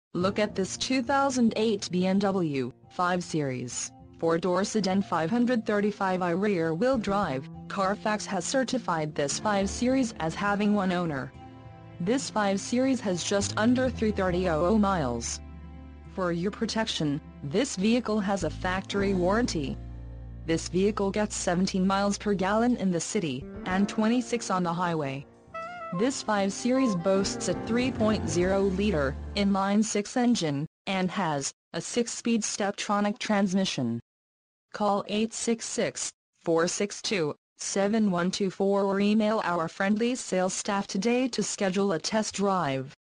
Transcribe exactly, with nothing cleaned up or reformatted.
Look at this two thousand eight B M W five Series, four-door sedan five thirty-five i rear-wheel drive. Carfax has certified this five Series as having one owner. This five Series has just under three hundred thirty thousand miles. For your protection, this vehicle has a factory warranty. This vehicle gets seventeen miles per gallon in the city, and twenty-six on the highway. This five Series boasts a three point oh liter, inline-six engine, and has a six-speed Steptronic transmission. Call eight six six, four six two, seven one two four or email our friendly sales staff today to schedule a test drive.